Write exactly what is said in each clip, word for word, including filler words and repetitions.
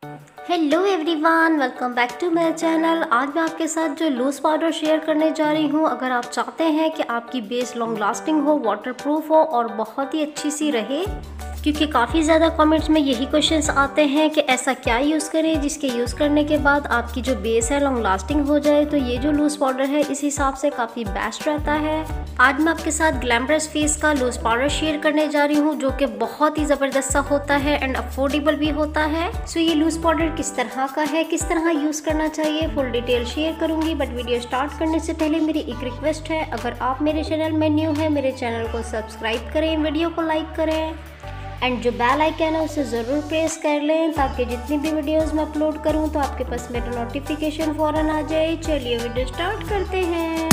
Hello everyone, welcome back to my channel. आज मैं आपके साथ जो लूज़ पाउडर शेयर करने जा रही हूँ, अगर आप चाहते हैं कि आपकी बेस लॉन्ग लास्टिंग हो, वाटरप्रूफ हो और बहुत ही अच्छी सी रहे, क्योंकि काफ़ी ज़्यादा कमेंट्स में यही क्वेश्चंस आते हैं कि ऐसा क्या यूज़ करें जिसके यूज़ करने के बाद आपकी जो बेस है लॉन्ग लास्टिंग हो जाए। तो ये जो लूज़ पाउडर है इस हिसाब से काफ़ी बेस्ट रहता है। आज मैं आपके साथ ग्लैमरस फेस का लूज़ पाउडर शेयर करने जा रही हूँ, जो कि बहुत ही ज़बरदस्त सा होता है एंड अफोर्डेबल भी होता है। सो ये लूज़ पाउडर किस तरह का है, किस तरह यूज़ करना चाहिए, फुल डिटेल शेयर करूँगी। बट वीडियो स्टार्ट करने से पहले मेरी एक रिक्वेस्ट है, अगर आप मेरे चैनल में न्यू है, मेरे चैनल को सब्सक्राइब करें, वीडियो को लाइक करें एंड जो बेल आइकन है उसे ज़रूर प्रेस कर लें, ताकि जितनी भी वीडियोस मैं अपलोड करूं तो आपके पास मेरा नोटिफिकेशन फ़ौरन आ जाए। चलिए वीडियो स्टार्ट करते हैं।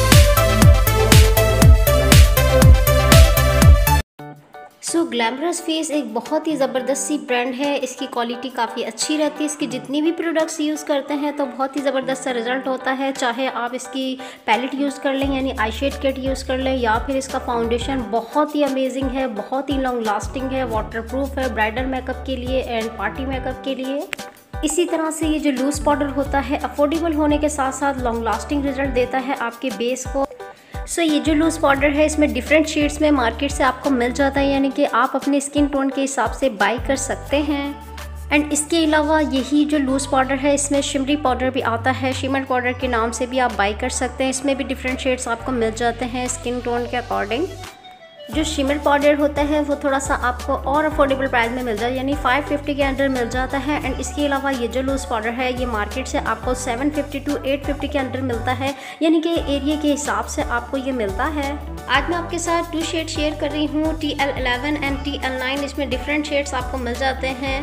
सो ग्लैमरस फेस एक बहुत ही ज़बरदस्त सी ब्रांड है। इसकी क्वालिटी काफ़ी अच्छी रहती है। इसकी जितनी भी प्रोडक्ट्स यूज़ करते हैं तो बहुत ही ज़बरदस्त सा रिजल्ट होता है। चाहे आप इसकी पैलेट यूज़ कर लें, यानी आई शेड किट यूज़ कर लें, या फिर इसका फाउंडेशन बहुत ही अमेजिंग है, बहुत ही लॉन्ग लास्टिंग है, वाटरप्रूफ है ब्राइडल मेकअप के लिए एंड पार्टी मेकअप के लिए। इसी तरह से ये जो लूज़ पाउडर होता है अफोर्डेबल होने के साथ साथ लॉन्ग लास्टिंग रिजल्ट देता है आपके बेस को। सो so, ये जो लूज़ पाउडर है इसमें डिफरेंट शेड्स में मार्केट से आपको मिल जाता है, यानी कि आप अपने स्किन टोन के हिसाब से बाई कर सकते हैं। एंड इसके अलावा यही जो लूज़ पाउडर है इसमें शिमरी पाउडर भी आता है, शिमर पाउडर के नाम से भी आप बाई कर सकते हैं। इसमें भी डिफरेंट शेड्स आपको मिल जाते हैं स्किन टोन के अकॉर्डिंग। जो शिमर पाउडर होता है वो थोड़ा सा आपको और अफोर्डेबल प्राइस में मिल जाता है, यानी फाइव फिफ्टी के अंदर मिल जाता है। एंड इसके अलावा ये जो लूज़ पाउडर है ये मार्केट से आपको seven fifty to eight fifty के अंदर मिलता है, यानी कि एरिया के हिसाब से आपको ये मिलता है। आज मैं आपके साथ टू शेड शेयर कर रही हूँ, T L eleven and T L nine. इसमें डिफरेंट शेड्स आपको मिल जाते हैं।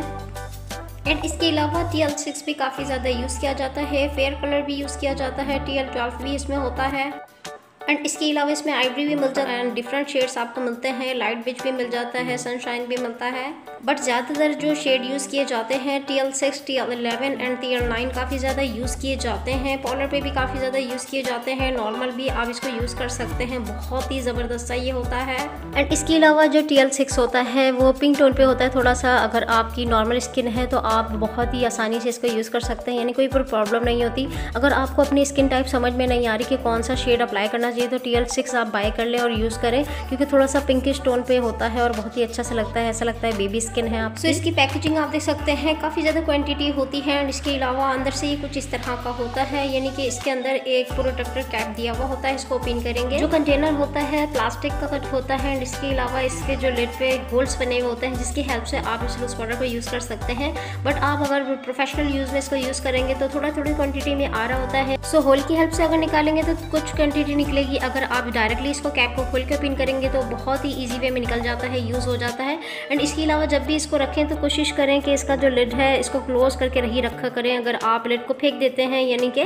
एंड इसके अलावा टी एल सिक्स भी काफ़ी ज़्यादा यूज़ किया जाता है, फेयर कलर भी यूज़ किया जाता है, टी एल ट्वेल्व भी इसमें होता है। एंड इसके अलावा इसमें आइवरी भी मिल जाता है एंड डिफरेंट शेड्स आपको मिलते हैं, लाइट बिच भी मिल जाता है, सनशाइन भी मिलता है। बट ज़्यादातर जो शेड यूज़ किए जाते हैं T L six, T L eleven and T L nine काफ़ी ज़्यादा यूज़ किए जाते हैं। पॉलर पे भी काफ़ी ज़्यादा यूज़ किए जाते हैं, नॉर्मल भी आप इसको यूज़ कर सकते हैं। बहुत ही ज़बरदस्त सा ये होता है। एंड इसके अलावा जो टी एल सिक्स होता है वो पिंक टोन पे होता है थोड़ा सा। अगर आपकी नॉर्मल स्किन है तो आप बहुत ही आसानी से इसको यूज़ कर सकते हैं, यानी कोई प्रॉब्लम नहीं होती। अगर आपको अपनी स्किन टाइप समझ में नहीं आ रही कि कौन सा शेड अप्लाई करना चाहिए तो टी एल सिक्स आप बाय कर लें और यूज़ करें, क्योंकि थोड़ा सा पिंकिश टोन पे होता है और बहुत ही अच्छा सा लगता है, ऐसा लगता है बेबी स्किन है आप। तो इसकी पैकेजिंग आप देख सकते हैं, काफ़ी ज़्यादा क्वांटिटी होती है। एंड इसके अलावा अंदर से ये कुछ इस तरह का होता है, यानी कि इसके अंदर एक प्रोटेक्टर कैप दिया हुआ होता है। इसको ओपन करेंगे, जो कंटेनर होता है प्लास्टिक का कट होता है। एंड इसके अलावा इसके जो लिड पे होल्स बने हुए होते हैं, जिसकी हेल्प से आप इस लूज़ पाउडर को यूज़ कर सकते हैं। बट आप अगर प्रोफेशनल यूज़ में इसको यूज़ करेंगे तो थोड़ा थोड़ी क्वान्टिटी में आ रहा होता है। सो होल की हेल्प से अगर निकालेंगे तो कुछ क्वान्टिटी निकलेगी। अगर आप डायरेक्टली इसको कैप को खोल के ओपन करेंगे तो बहुत ही इजी वे में निकल जाता है, यूज़ हो जाता है। एंड इसके अलावा जब भी इसको रखें तो कोशिश करें कि इसका जो लिड है इसको क्लोज करके ही रखा करें। अगर आप लिड को फेंक देते हैं, यानी कि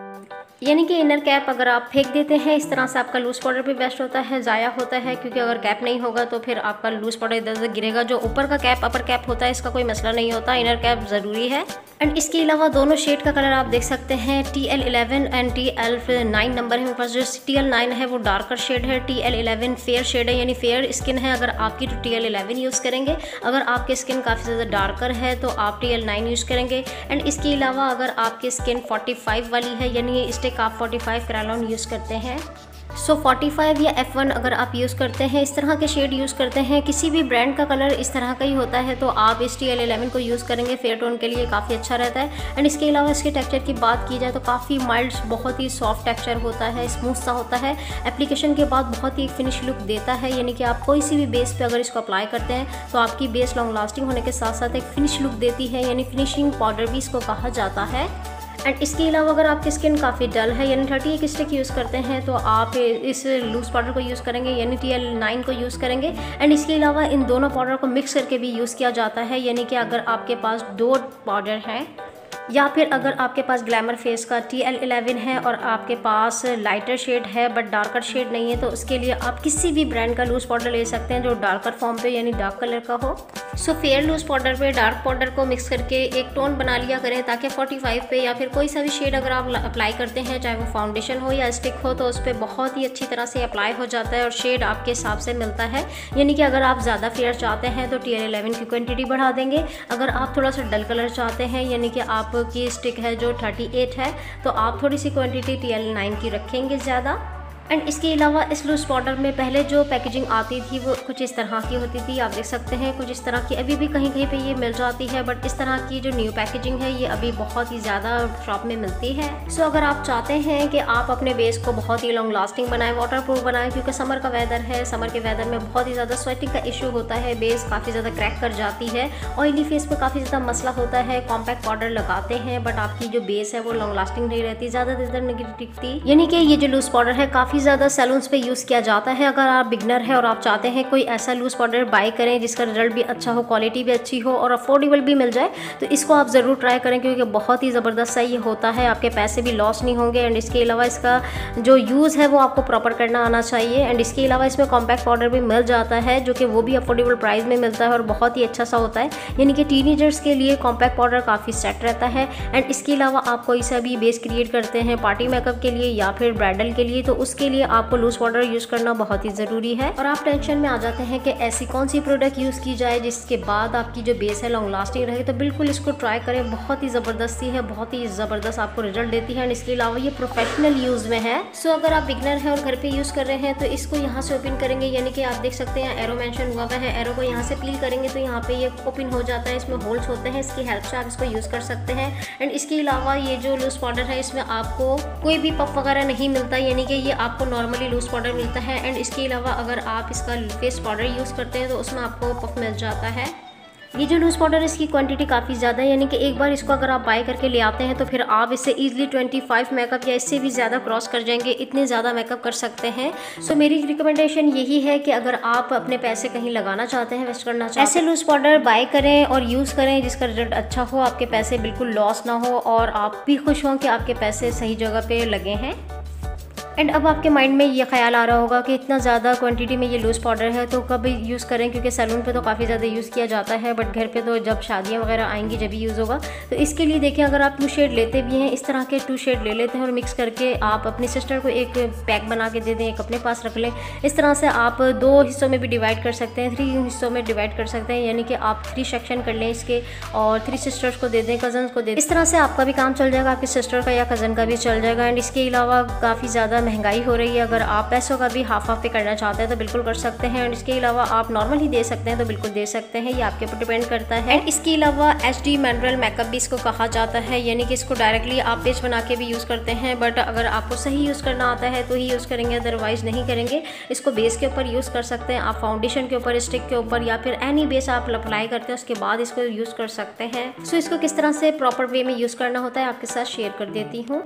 यानी कि इनर कैप अगर आप फेंक देते हैं इस तरह से, आपका लूज़ पाउडर भी वेस्ट होता है, ज़ाया होता है। क्योंकि अगर कैप नहीं होगा तो फिर आपका लूज़ पाउडर इधर उधर गिरेगा। जो ऊपर का कैप अपर कैप होता है इसका कोई मसला नहीं होता, इनर कैप ज़रूरी है। एंड इसके अलावा दोनों शेड का कलर आप देख सकते हैं, T L eleven and T L nine number है मेरे पास। जो टी एल नाइन है वो डार्कर शेड है, T L eleven fair shade है, यानी फेयर स्किन है अगर आपकी तो टी एल इलेवन यूज़ करेंगे। अगर आपकी स्किन काफ़ी ज़्यादा डार्कर है तो आप टी एल नाइन यूज़ करेंगे। एंड इसके अलावा अगर आपकी स्किन फोर्टी फाइव वाली है, यानी स्टिक आप फोर्टी फाइव क्रायलॉन यूज़ करते हैं। सो फोर्टी फाइव या एफ वन अगर आप यूज़ करते हैं, इस तरह के शेड यूज़ करते हैं, किसी भी ब्रांड का कलर इस तरह का ही होता है तो आप इस टी एल इलेवन को यूज़ करेंगे, फेयर टोन के लिए काफ़ी अच्छा रहता है। एंड इसके अलावा इसके टेक्सचर की बात की जाए तो काफ़ी माइल्ड, बहुत ही सॉफ्ट टेक्सचर होता है, स्मूथ सा होता है। एप्लीकेशन के बाद बहुत ही फिनिश लुक देता है, यानी कि आप कोई सी भी बेस पे अगर इसको अप्लाई करते हैं तो आपकी बेस लॉन्ग लास्टिंग होने के साथ साथ एक फिनिश लुक देती है, यानी फिनिशिंग पाउडर भी इसको कहा जाता है। एंड इसके अलावा अगर आपकी स्किन काफ़ी डल है, यानी थर्टी एक स्टिक यूज़ करते हैं तो आप इस लूज़ पाउडर को यूज़ करेंगे, यानी टी एल नाइन को यूज़ करेंगे। एंड इसके अलावा इन दोनों पाउडर को मिक्स करके भी यूज़ किया जाता है, यानी कि अगर आपके पास दो पाउडर हैं या फिर अगर आपके पास ग्लैमर फेस का टी एल इलेवन है और आपके पास लाइटर शेड है बट डार्कर शेड नहीं है, तो उसके लिए आप किसी भी ब्रांड का लूज़ पाउडर ले सकते हैं जो डार्कर फॉर्म पे यानी डार्क कलर का हो। सो फेयर लूज़ पाउडर पे डार्क पाउडर को मिक्स करके एक टोन बना लिया करें, ताकि पैंतालीस पे या फिर कोई सा भी शेड अगर आप अप्लाई करते हैं, चाहे वो फाउंडेशन हो या स्टिक हो, तो उस पर बहुत ही अच्छी तरह से अप्लाई हो जाता है और शेड आपके हिसाब से मिलता है। यानी कि अगर आप ज़्यादा फेयर चाहते हैं तो टी एल इलेवन की क्वान्टिटी बढ़ा देंगे, अगर आप थोड़ा सा डल कलर चाहते हैं यानी कि आपकी स्टिक है जो अड़तीस है, तो आप थोड़ी सी क्वांटिटी टी एल नाइन की रखेंगे ज़्यादा। एंड इसके अलावा इस लूज़ पाउडर में पहले जो पैकेजिंग आती थी वो कुछ इस तरह की होती थी, आप देख सकते हैं कुछ इस तरह की अभी भी कहीं कहीं पे ये मिल जाती है, बट इस तरह की जो न्यू पैकेजिंग है ये अभी बहुत ही ज़्यादा शॉप में मिलती है। सो so, अगर आप चाहते हैं कि आप अपने बेस को बहुत ही लॉन्ग लास्टिंग बनाएं, वाटर प्रूफ बनाएं, क्योंकि समर का वेदर है, समर के वेदर में बहुत ही ज़्यादा स्वेटिंग का इशू होता है, बेस काफ़ी ज़्यादा क्रैक कर जाती है, ऑयली फेस पर काफ़ी ज़्यादा मसला होता है, कॉम्पैक्ट पाउडर लगाते हैं बट आपकी जो बेस है वो लॉन्ग लास्टिंग नहीं रहती, ज़्यादा देर तक नहीं टिकती। यानी कि ये जो लूज़ पाउडर है काफ़ी ज़्यादा सैलून्स पे यूज़ किया जाता है। अगर आप बिगनर है और आप चाहते हैं कोई ऐसा लूज़ पाउडर बाय करें जिसका रिजल्ट भी अच्छा हो, क्वालिटी भी अच्छी हो और अफोर्डेबल भी मिल जाए, तो इसको आप ज़रूर ट्राई करें, क्योंकि बहुत ही ज़बरदस्त सा ये होता है, आपके पैसे भी लॉस नहीं होंगे। एंड इसके अलावा इसका जो यूज़ है वो आपको प्रॉपर करना आना चाहिए। एंड इसके अलावा इसमें कॉम्पैक्ट पाउडर भी मिल जाता है जो कि वो भी अफोर्डेबल प्राइस में मिलता है और बहुत ही अच्छा सा होता है। यानी कि टीनेजर्स के लिए कॉम्पैक्ट पाउडर काफ़ी सेट रहता है। एंड इसके अलावा आप कोई सा भी बेस क्रिएट करते हैं पार्टी मेकअप के लिए या फिर ब्राइडल के लिए, तो उसके लिए आपको लूज़ पाउडर यूज़ करना बहुत ही ज़रूरी है। और आप टेंशन में आ जाते हैं कि ऐसी कौन सी प्रोडक्ट यूज़ की जाए जिसके बाद आपकी जो बेस है लॉन्ग लास्टिंग रहे, तो बिल्कुल इसको ट्राई करें, बहुत ही ज़बरदस्ती है, बहुत ही ज़बरदस्त आपको रिजल्ट देती है। एंड इसके अलावा ये प्रोफेशनल यूज़ में है। सो so, अगर आप बिगनर हैं और घर पे यूज़ कर रहे हैं तो इसको यहाँ से ओपन करेंगे, यानी कि आप देख सकते हैं एरो मेंशन हुआ है, एरो को यहाँ से पील करेंगे तो यहाँ पे ये ओपन हो जाता है, इसमें होल्स होते हैं, इसकी हेल्प से आप इसको यूज़ कर सकते हैं। एंड इसके अलावा ये जो लूज़ पाउडर है इसमें आपको कोई भी पफ वगैरह नहीं मिलता, यानी कि ये आपको नॉर्मली लूज़ पाउडर मिलता है। एंड इसके अलावा अगर आप इसका फेस पाउडर यूज़ करते हैं तो उसमें आपको पफ मिल जाता है। ये जो लूज़ पाउडर इसकी क्वांटिटी काफ़ी ज़्यादा है, यानी कि एक बार इसको अगर आप बाय करके ले आते हैं तो फिर आप इससे इजीली पच्चीस मेकअप या इससे भी ज़्यादा क्रॉस कर जाएंगे, इतने ज़्यादा मेकअप कर सकते हैं। सो मेरी रिकमेंडेशन यही है कि अगर आप अपने पैसे कहीं लगाना चाहते हैं, वेस्ट करना चाहते हैं, ऐसे लूज़ पाउडर बाय करें और यूज़ करें जिसका रिजल्ट अच्छा हो, आपके पैसे बिल्कुल लॉस ना हो और आप भी खुश हों कि आपके पैसे सही जगह पर लगे हैं। एंड अब आपके माइंड में ये ख्याल आ रहा होगा कि इतना ज़्यादा क्वांटिटी में ये लूज़ पाउडर है तो कब यूज़ करें, क्योंकि सैलून पे तो काफ़ी ज़्यादा यूज़ किया जाता है, बट घर पे तो जब शादियाँ वगैरह आएंगी जब भी यूज़ होगा। तो इसके लिए देखें, अगर आप टू शेड लेते भी हैं, इस तरह के टू शेड ले लेते हैं और मिक्स करके आप अपनी सिस्टर को एक पैक बना के दे दें, एक अपने पास रख लें। इस तरह से आप दो हिस्सों में भी डिवाइड कर सकते हैं, थ्री हिस्सों में डिवाइड कर सकते हैं, यानी कि आप थ्री सेक्शन कर लें इसके और थ्री सिस्टर्स को दे दें, कज़न्स को दे दें। इस तरह से आपका भी काम चल जाएगा, आपकी सिस्टर का या कज़न का भी चल जाएगा। एंड इसके अलावा काफ़ी ज़्यादा महंगाई हो रही है, अगर आप पैसों का भी हाफ हाफ पे करना चाहते हैं तो बिल्कुल कर सकते हैं। एंड इसके अलावा आप नॉर्मल ही दे सकते हैं तो बिल्कुल दे सकते हैं, ये आपके ऊपर डिपेंड करता है। एंड इसके अलावा एच डी मिनरल मेकअप भी इसको कहा जाता है, यानी कि इसको डायरेक्टली आप पेज बना के भी यूज़ करते हैं, बट अगर आपको सही यूज़ करना आता है तो ही यूज़ करेंगे, अदरवाइज़ नहीं करेंगे। इसको बेस के ऊपर यूज़ कर सकते हैं, आप फाउंडेशन के ऊपर, स्टिक के ऊपर या फिर एनी बेस आप अप्लाई करते हैं उसके बाद इसको यूज़ कर सकते हैं। सो इसको किस तरह से प्रॉपर वे में यूज़ करना होता है आपके साथ शेयर कर देती हूँ।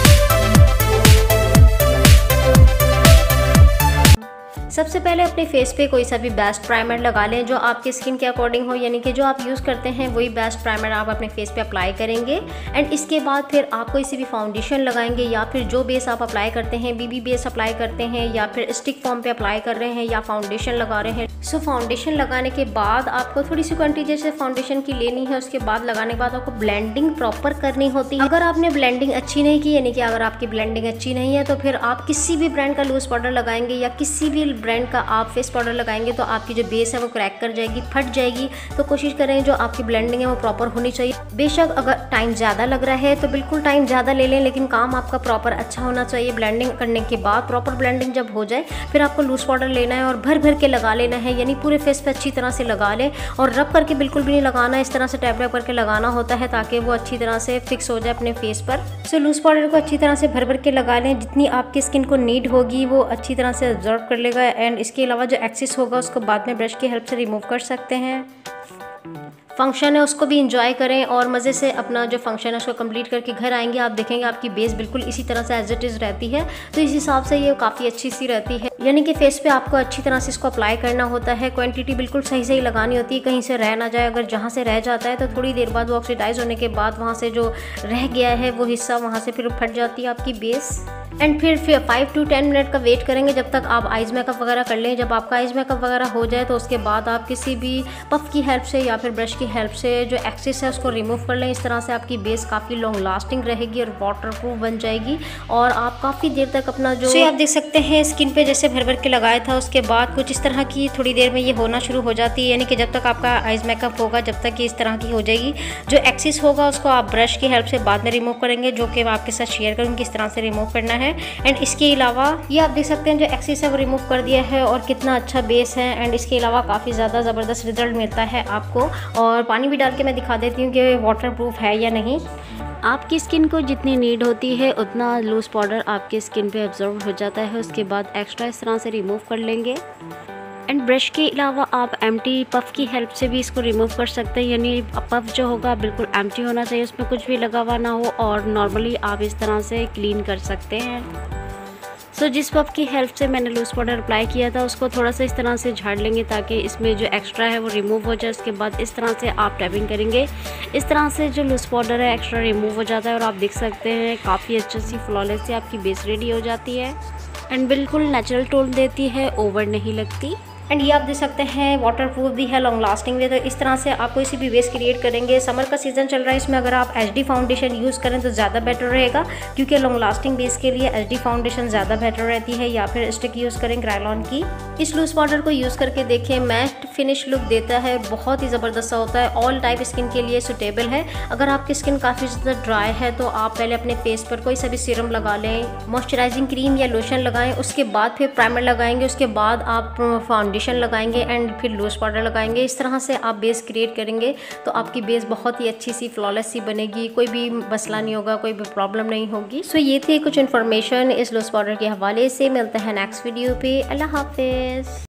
सबसे पहले अपने फेस पे कोई सा भी बेस्ट प्राइमर लगा लें जो आपकी स्किन के अकॉर्डिंग हो, यानी कि जो आप यूज़ करते हैं वही बेस्ट प्राइमर आप अपने फेस पे अप्लाई करेंगे। एंड इसके बाद फिर आप कोई सी भी फाउंडेशन लगाएंगे या फिर जो बेस आप अप्लाई करते हैं, बीबी बेस अप्लाई करते हैं या फिर स्टिक फॉर्म पे अप्लाई कर रहे हैं या फाउंडेशन लगा रहे हैं। सो so, फाउंडेशन लगाने के बाद आपको थोड़ी सी क्वांटिटी जैसे फाउंडेशन की लेनी है, उसके बाद लगाने के बाद आपको ब्लेंडिंग प्रॉपर करनी होती है। अगर आपने ब्लेंडिंग अच्छी नहीं की, यानी कि अगर आपकी ब्लेंडिंग अच्छी नहीं है, तो फिर आप किसी भी ब्रांड का लूज पाउडर लगाएंगे या किसी भी ब्रांड का आप फेस पाउडर लगाएंगे तो आपकी जो बेस है वो क्रैक कर जाएगी, फट जाएगी। तो कोशिश करें जो आपकी ब्लेंडिंग है वो प्रॉपर होनी चाहिए। बेशक अगर टाइम ज़्यादा लग रहा है तो बिल्कुल टाइम ज़्यादा ले लें, लेकिन काम आपका प्रॉपर अच्छा होना चाहिए। ब्लेंडिंग करने के बाद प्रॉपर ब्लेंडिंग जब हो जाए फिर आपको लूज पाउडर लेना है और भर भर के लगा लेना है, यानी पूरे फेस पे अच्छी तरह से लगा लें। और रब करके बिल्कुल भी नहीं लगाना, इस तरह से टैप टैप करके लगाना होता है ताकि वो अच्छी तरह से फिक्स हो जाए अपने फेस पर। सो लूज पाउडर को अच्छी तरह से भर भर के लगा लें, जितनी आपकी स्किन को नीड होगी वो अच्छी तरह से ऑब्जर्व कर लेगा। एंड इसके अलावा जो एक्सेस होगा उसको बाद में ब्रश की हेल्प से रिमूव कर सकते हैं। फंक्शन है उसको भी इंजॉय करें और मज़े से अपना जो फंक्शन है उसको कंप्लीट करके घर आएंगे, आप देखेंगे आपकी बेस बिल्कुल इसी तरह से एज इट इज़ रहती है। तो इस हिसाब से ये काफ़ी अच्छी सी रहती है, यानी कि फेस पे आपको अच्छी तरह से इसको अप्लाई करना होता है। क्वांटिटी बिल्कुल सही सही लगानी होती है, कहीं से रह ना जाए। अगर जहाँ से रह जाता है तो थोड़ी देर बाद वो ऑक्सीडाइज होने के बाद वहाँ से जो रह गया है वो हिस्सा वहाँ से फिर फट जाती है आपकी बेस। एंड फिर फिर फाइव टू टेन मिनट का वेट करेंगे जब तक आप आइज़ मेकअप वगैरह कर लें। जब आपका आइज़ मेकअप वगैरह हो जाए तो उसके बाद आप किसी भी पफ की हेल्प से या फिर ब्रश की हेल्प से जो एक्सेस है उसको रिमूव कर लें। इस तरह से आपकी बेस काफ़ी लॉन्ग लास्टिंग रहेगी और वाटर प्रूफ बन जाएगी और आप काफ़ी देर तक अपना जो so, आप देख सकते हैं स्किन पे जैसे भर भर के लगाया था उसके बाद कुछ इस तरह की थोड़ी देर में ये होना शुरू हो जाती है, यानी कि जब तक आपका आइज़ मेकअप होगा जब तक ये इस तरह की हो जाएगी। जो एक्सेस होगा उसको आप ब्रश की हेल्प से बाद में रिमूव करेंगे, जो कि मैं आपके साथ शेयर करूँगी किस तरह से रिमूव करना है। एंड इसके अलावा ये आप देख सकते हैं जो एक्सेस है वो रिमूव कर दिया है और कितना अच्छा बेस है। एंड इसके अलावा काफ़ी ज़्यादा ज़बरदस्त रिजल्ट मिलता है आपको। और पानी भी डाल के मैं दिखा देती हूँ कि वाटर प्रूफ है या नहीं। आपकी स्किन को जितनी नीड होती है उतना लूज़ पाउडर आपके स्किन पे एब्जॉर्ब हो जाता है। उसके बाद एक्स्ट्रा इस तरह से रिमूव कर लेंगे। एंड ब्रश के अलावा आप एम्प्टी पफ की हेल्प से भी इसको रिमूव कर सकते हैं, यानी पफ जो होगा बिल्कुल एम्प्टी होना चाहिए, उसमें कुछ भी लगा हुआ ना हो और नॉर्मली आप इस तरह से क्लीन कर सकते हैं। सो so, जिस पफ की हेल्प से मैंने लूज़ पाउडर अप्लाई किया था उसको थोड़ा सा इस तरह से झाड़ लेंगे ताकि इसमें जो एक्स्ट्रा है वो रिमूव हो जाए। उसके बाद इस तरह से आप टैपिंग करेंगे, इस तरह से जो लूज़ पाउडर है एक्स्ट्रा रिमूव हो जाता है और आप देख सकते हैं काफ़ी अच्छी सी फ्लॉलेस से आपकी बेस रेडी हो जाती है एंड बिल्कुल नेचुरल टोन देती है, ओवर नहीं लगती। एंड ये आप देख सकते हैं वाटर प्रूफ भी है, लॉन्ग लास्टिंग भी है। तो इस तरह से आप कोई सी भी बेस क्रिएट करेंगे। समर का सीजन चल रहा है, इसमें अगर आप एच डी फाउंडेशन यूज़ करें तो ज़्यादा बेटर रहेगा, क्योंकि लॉन्ग लास्टिंग बेस के लिए एच डी फाउंडेशन ज़्यादा बेटर रहती है, या फिर स्टिक यूज़ करें क्रायलॉन की। इस लूज़ पाउडर को यूज़ करके देखें, मैट फिनिश लुक देता है, बहुत ही ज़बरदस्त होता है, ऑल टाइप स्किन के लिए सूटेबल है। अगर आपकी स्किन काफ़ी ज़्यादा ड्राई है तो आप पहले अपने फेस पर कोई सा भी सीरम लगा लें, मॉइस्चराइजिंग क्रीम या लोशन लगाएं, उसके बाद फिर प्राइमर लगाएंगे, उसके बाद आप फाउंडेशन लगाएंगे एंड फिर लूज़ पाउडर लगाएंगे। इस तरह से आप बेस क्रिएट करेंगे तो आपकी बेस बहुत ही अच्छी सी फ्लॉलेस सी बनेगी, कोई भी मसला नहीं होगा, कोई भी प्रॉब्लम नहीं होगी। सो so, ये थी कुछ इन्फॉर्मेशन इस लूज़ पाउडर के हवाले से। मिलते हैं नेक्स्ट वीडियो पे। अल्लाह हाफिज़।